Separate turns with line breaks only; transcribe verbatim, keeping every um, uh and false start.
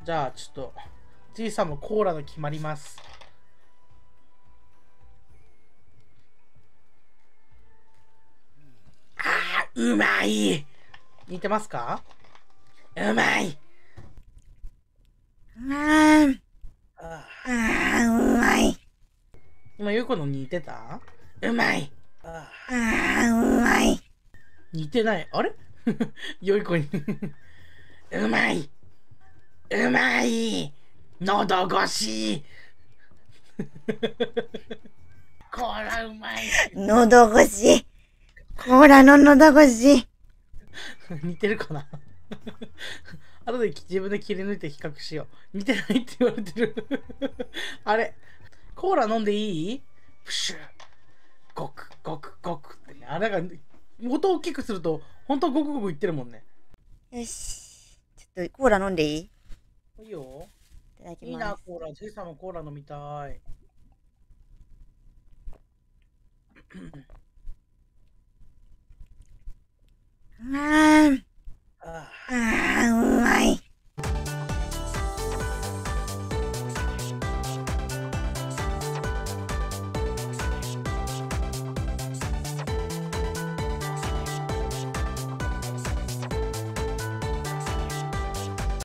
じゃあ、ちょっと、じいさんもコーラが決まります。あー、うまい。似てますか？うまい。
うーん。
あ
あー、うまい。
今、ゆうこの似てた？うまい。あ
あー、うまい。
似てない。あれよい子にうまい。うまい。喉越し。こらうまいって言ってる。
喉越し。コーラの喉越し。
似てるかな後で自分で切り抜いて比較しよう。似てないって言われてるあれ、コーラ飲んでいい？プシュー。ゴクゴクゴクってね。あれが、音大きくすると、ほんとゴクゴク言ってるもんね。
よし。ちょっとコーラ飲んでいい？い
いいよ。
ただき
いいな、
ます。
コーラ。ジェイさんもコーラ飲みたい。